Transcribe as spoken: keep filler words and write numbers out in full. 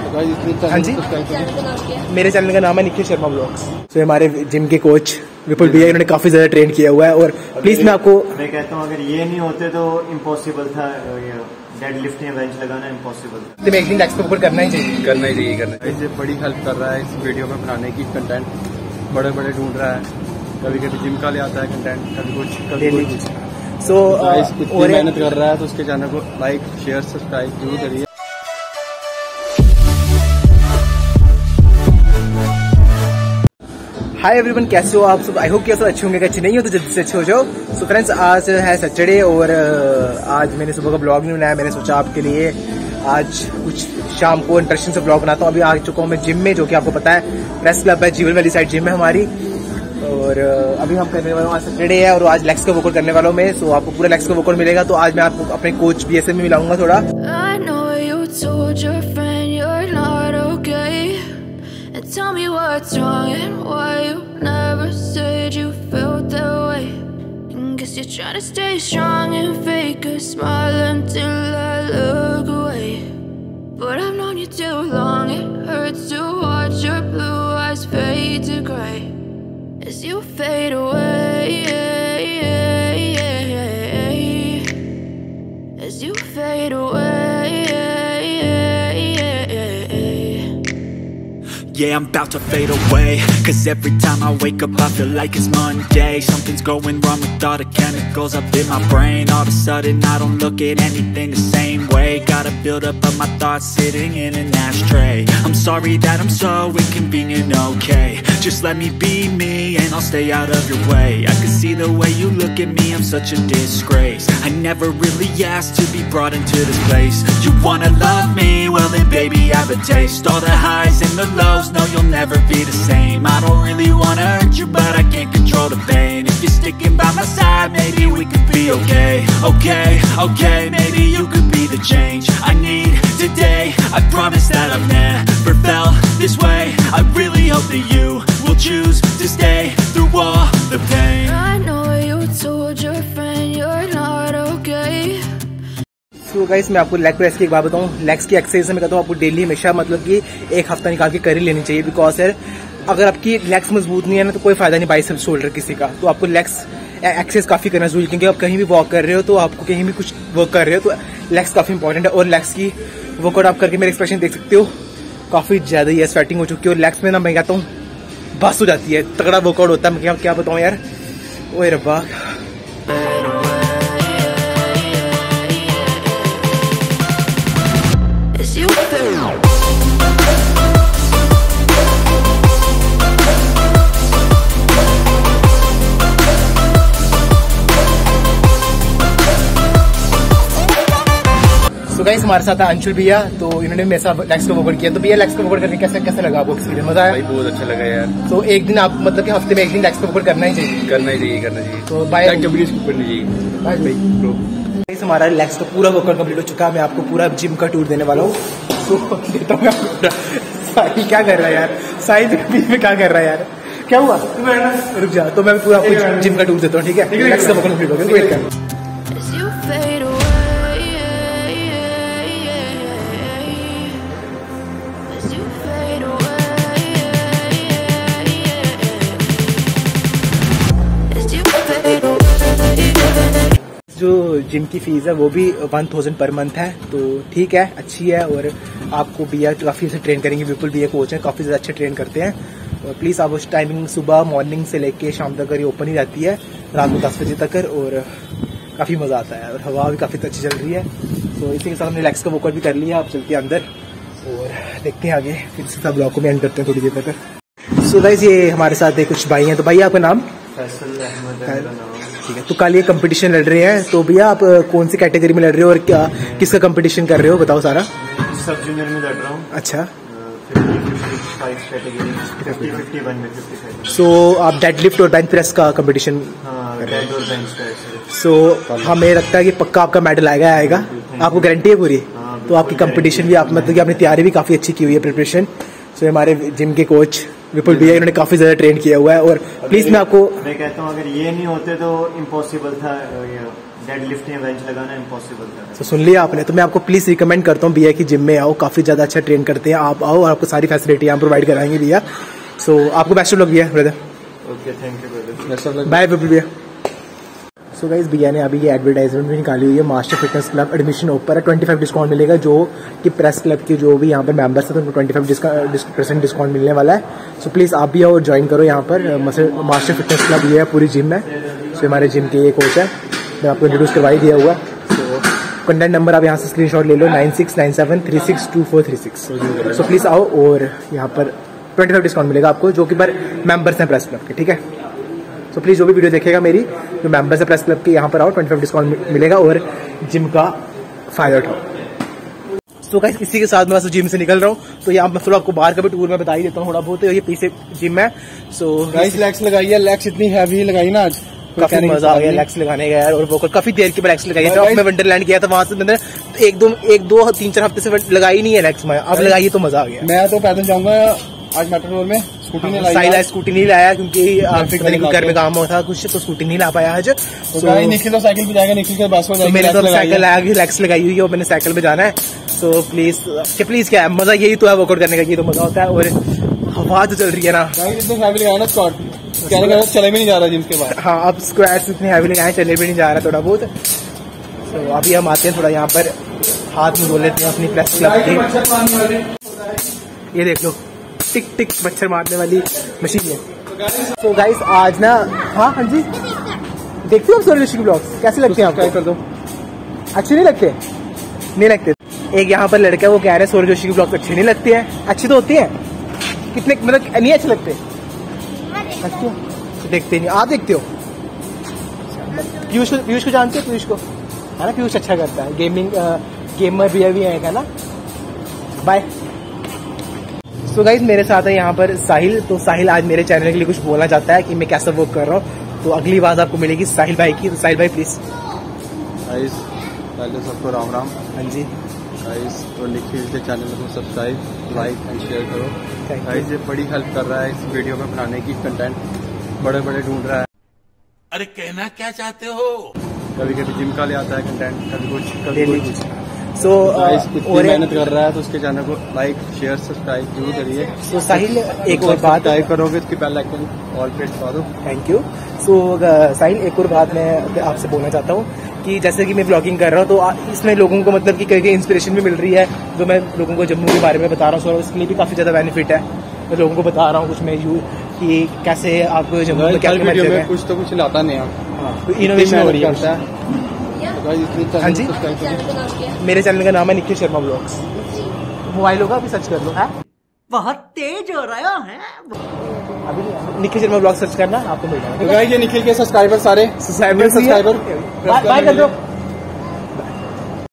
हाँ जी, मेरे चैनल का नाम है निखिल शर्मा ब्लॉग्स। तो हमारे जिम के कोच विपुल भैया, इन्होंने काफी ज्यादा ट्रेन किया हुआ है। और प्लीज मैं आपको मैं कहता हूँ अगर ये नहीं होते तो इम्पॉसिबल था, डेड लिफ्ट या बेंच लगाना इम्पॉसिबल था। तो एक दिन लेग्स के ऊपर करना ही चाहिए, करना ही चाहिए करना चाहिए। इससे बड़ी हेल्प कर रहा है इस वीडियो में बनाने की, कंटेंट बड़े बड़े ढूंढ रहा है, कभी कभी जिम का ले आता है कंटेंट, कभी कुछ कभी कुछ। सो इतनी मेहनत कर रहा है तो उसके चैनल को लाइक शेयर सब्सक्राइब जरूर करिए। हाय एवरीवन, कैसे हो आप सब? आई होप कि सब अच्छे होंगे, अच्छे नहीं हो तो जल्दी से अच्छे हो जाओ। सो फ्रेंड्स, आज है सैटरडे और आज मैंने सुबह का ब्लॉग नहीं बनाया। मैंने सोचा आपके लिए आज कुछ शाम को इंटरेस्टिंग से ब्लॉग बनाता हूँ। अभी आ चुका हूँ मैं जिम में, जो कि आपको पता है प्रेस क्लब है, जीवन वाली साइड जिम है हमारी। और अभी हम करने वाले आज सैटरडे है और आज लेग्स का वर्कआउट करने वाला हूँ मैं। सो आपको पूरा लेग्स का वर्कआउट मिलेगा। तो आज मैं आपको अपने कोच बी एस एम में मिलाऊंगा थोड़ा। Tell me what's wrong and why you never said you felt that way. And guess you're trying to stay strong and fake a smile until I look away. But I've known you too long, it hurts to watch your blue eyes fade to gray as you fade away, as you fade away. Yeah, I'm about to fade away, cause every time I wake up I feel like it's Monday. Something's going wrong with all the chemicals up in my brain. All of a sudden I don't look at anything the same way. Gotta build up of my thoughts sitting in an ashtray. I'm sorry that I'm so inconvenient, okay. Just let me be me and I'll stay out of your way. I can see the way you look at me, I'm such a disgrace. I never really asked to be brought into this place. You wanna love me? Well then baby I have a taste. All the highs and the lows, no, you'll never be the same. I don't really wanna hurt you, but I can't control the pain. If you're sticking by my side, maybe we could be okay. Okay, okay, maybe you could be the change I need today. I promise that I've never felt this way. I really hope that you will choose to stay through all the pain. I know you told your friend you're not okay. तो guys, मैं आपको leg press की एक बात बताऊं। Legs की exercise मैं कहता हूँ आपको डेली हमेशा मतलब कि एक हफ्ता निकाल के कर ही लेनी चाहिए। बिकॉज यार अगर आपकी लेग्स मजबूत नहीं है ना तो कोई फायदा नहीं बाइसेप्स शोल्डर किसी का। तो आपको लेग्स एक्सरसाइज काफी करना जरूरी, क्योंकि आप कहीं भी वॉक कर रहे हो तो आपको कहीं भी कुछ वर्क कर रहे हो तो लेग्स काफी इंपॉर्टेंट है। और लेग्स की वर्कआउट आप करके मेरे एक्सप्रेशन देख सकते हो, काफी ज्यादा ही स्वेटिंग हो चुकी है। और लेग्स में ना मैं कहता हूँ बस हो जाती है, तगड़ा वर्कआउट होता है। मैं क्या क्या बताऊँ यार, ओए रब्बा। तो गाइस, हमारे साथ है अंशुल भैया। तो इन्होंने मेरे साथ लेग्स का वर्कआउट किया। तो भैया लेग्स का वर्कआउट करके कैसे कैसे लगा आपको एक्सपीरियंस? मजा आया भाई? बहुत अच्छा लगा यार। तो एक दिन आप मतलब कि हफ्ते में एक दिन लेग्स का वर्कआउट करना ही चाहिए, करना ही चाहिए करना चाहिए। तो बाय भाई, हमारा लेग्स का पूरा वर्कआउट कंप्लीट हो चुका है। मैं आपको पूरा जिम का टूर देने वाला हूँ। तो देता हूँ आपको। साहिल क्या कर रहा है यार? साहिल बीच में क्या कर रहा है यार? क्या हुआ? रुक जा। तो मैं पूरा आपको जिम का टूर देता हूँ, ठीक है? लेग्स का वर्कआउट कंप्लीट हो गया, वेट कर। जो जिम की फीस है वो भी वन थाउजेंड पर मंथ है। तो ठीक है, अच्छी है। और आपको भैया काफ़ी अच्छे ट्रेन करेंगे, बिल्कुल भैया कोच हैं, काफ़ी ज़्यादा अच्छे ट्रेन करते हैं। और प्लीज़ आप उस टाइमिंग सुबह मॉर्निंग से लेके शाम तक ये ओपन ही रहती है, रात को दस बजे तक। और काफ़ी मज़ा आता है और हवा भी काफ़ी अच्छी चल रही है। तो इसी के साथ हमने लेग्स का वर्कआउट भी कर लिया। आप चलते हैं अंदर और देखते हैं आगे, फिर से सब ब्लॉग को भी एंड करते हैं थोड़ी देर तक। सो गाइस, ये हमारे साथ कुछ भाई हैं। तो भाई आपका नाम? फैसल अहमद नाम। ठीक है। तो कल ये कंपटीशन लड़ रहे हैं, तो भैया आप कौन सी कैटेगरी में लड़ रहे हो और क्या किसका कंपटीशन कर रहे हो, बताओ सारा। सब जूनियर में लड़ रहा हूँ। अच्छा। कैटेगरी फिफ्टी फिफ्टी वन में फिफ्टी फाइव। सो आप डेडलिफ्ट और बेंच प्रेस का कंपटीशन? हाँ, डेड और बेंच प्रेस। सो हमें लगता है कि पक्का आपका मेडल आएगा आएगा आपको गारंटी है पूरी? तो आपकी कंपटीशन भी आप मतलब कि आपने तैयारी भी काफी अच्छी की हुई है, प्रिपरेशन। सो हमारे जिम के कोच विपुल भैया, इन्होंने काफी ज्यादा ट्रेन किया हुआ है। और प्लीज मैं आपको मैं कहता हूँ अगर ये नहीं होते तो इम्पॉसिबल था, डेड लिफ्ट या बेंच लगाना इम्पॉसिबल था। तो सुन लिया आपने, तो मैं आपको प्लीज रिकमेंड करता हूँ भैया की जिम में आओ, काफी ज्यादा अच्छा ट्रेन करते हैं। आप आओ और आपको सारी फैसिलिटी यहाँ प्रोवाइड कराएंगे भैया। सो आपको बेस्ट ऑफ लक भैया brother. Okay thank you brother, bye भैया। सो गाइस भैया ने अभी ये एडवर्टाइजमेंट भी निकाली हुई है, मास्टर फिटनेस क्लब एडमिशन ओपर है, ट्वेंटी फाइव डिस्काउंट मिलेगा। जो कि प्रेस क्लब के जो भी यहाँ पर मेंबर्स हैं तो उनको ट्वेंटी फाइव परसेंट डिस्काउंट मिलने वाला है। सो प्लीज़ आप भी आओ ज्वाइन करो यहाँ पर। मास्टर फिटनेस क्लब ये है पूरी जिम में। सो हमारे जिम के ये कोच है, मैं आपको इंट्रोड्यूस करवा ही दिया हुआ। सो कॉन्टैक्ट नंबर आप यहाँ से स्क्रीनशॉट ले लो, nine six nine seven three six two four three six. So please आओ और यहाँ पर ट्वेंटी फाइव डिस्काउंट मिलेगा आपको, जो कि पर मेंबर्स हैं प्रेस क्लब के, ठीक है। तो प्लीज़ जो भी वीडियो देखेगा मेरी, जो मेंबर्स है प्रेस क्लब के, यहाँ पर आओ, ट्वेंटी फाइव डिस्काउंट मिलेगा और जिम का फायदा उठाओ। तो गाइस इसी के साथ मैं जिम से निकल रहा हूँ। तो यहाँ मैं थोड़ा आपको बाहर का भी टूर में बता ही देता हूँ थोड़ा बहुत। ये पीछे जिम है। सो गाइस लेग्स लगाई है, लेग्स इतनी हैवी लगाई ना आज, काफी मजा आ गया लेग्स लगाने का यार। और वो काफी देर के बाद लेग्स लगाई है। मैं वंडरलैंड गया था, वहां से मैंने एक दो एक दो तीन चार हफ्ते से लगाई नहीं है लेग्स में, अब लगाई तो मजा आ गया। मैं तो पैदल जाऊंगा आज मेट्रो में, स्कूटी नहीं लाई। साहिल स्कूटी नहीं लाया क्योंकि घर में काम होता कुछ, तो स्कूटी नहीं ला पाया आज। तो निखिल तो साइकिल पे जाएगा, निखिल के बस में मेरे तो साइकिल लेग्स लगाई हुई है और मैंने साइकिल पे जाना है। सो प्लीज प्लीज क्या है, मजा यही तो है वर्कआउट करने का, ये तो मजा होता है। और हवा जो चल रही है ना, इतने हैवी लगाया ना स्क्वाट, कहने का चले भी नहीं जा रहा जिम के बाद। हाँ अब स्क्वाट्स इतने हैवी लगाए, चले भी नहीं जा रहा थोड़ा बहुत। तो अभी हम आते हैं थोड़ा यहाँ पर हाथ में धो लेते हैं अपनी प्रेस क्लब की। ये देख लो टिक टिक मच्छर मारने वाली मशीन है। तो गाइस आज ना, हाँ हाँ जी देखते हो सूर्य ऋषि ब्लॉग्स कैसे लगते हैं आपको? कर दो, अच्छे नहीं लगते? नहीं लगते। एक यहाँ पर लड़का वो कह रहे हैं सूर्य जोशी के ब्लॉग अच्छे नहीं लगते हैं। अच्छे तो होते हैं, कितने मतलब नहीं अच्छे लगते? अच्छे तो देखते नहीं, आप देखते हो? पीयूष को पीयूष को जानते हो? पीयूष को है ना, पीयूष अच्छा करता है गेमिंग, गेमर भी भी है ना। बाय। सो गाइज मेरे साथ है यहाँ पर साहिल। तो साहिल आज मेरे चैनल के लिए कुछ बोलना चाहता है कि मैं कैसा वर्क कर रहा हूँ। तो अगली बात आपको मिलेगी साहिल भाई की। तो साहिल भाई प्लीज। गाइस पहले सबको राम राम। हाँ जी गाइस, तो निखिल के चैनल को सब्सक्राइब, लाइक एंड शेयर करो। गाइस ये बड़ी हेल्प कर रहा है इस वीडियो में बनाने की, कंटेंट बड़े बड़े ढूंढ रहा है। अरे कहना क्या चाहते हो? कभी कभी जिम का ले आता है कंटेंट, कभी कुछ कभी कुछ। सो इतनी मेहनत कर रहा है तो उसके चैनल को लाइक शेयर सब्सक्राइब जरूर करिए। सो साहिल एक और बात टाइप करोगे उसकी बेल आइकन ऑल पे दबा दो। Thank you. सो साहिल एक और बात मैं आपसे बोलना चाहता हूँ कि जैसे कि मैं ब्लॉगिंग कर रहा हूँ तो इसमें लोगों को मतलब कि कई कई इंस्पिरेशन भी मिल रही है, जो मैं लोगों को जम्मू के बारे में बता रहा हूँ। सो उसके लिए भी काफी ज्यादा बेनिफिट है। मैं लोगों को बता रहा हूँ कुछ मैं यू कि कैसे आप जम्मू में क्या में कुछ तो कुछ लाता नहीं है, इनोवेशन हो रही है। हाँ जी मेरे चैनल का नाम है निखिल शर्मा ब्लॉग्स। मोबाइल होगा अभी सर्च कर लो। है बहुत तेज हो रहा है अभी निखिल शर्मा ब्लॉग सर्च करना आपको मिल जाएगा। ये निखिल के सब्सक्राइबर सारे सब्सक्राइबर सब्सक्राइबर बाय कर दो।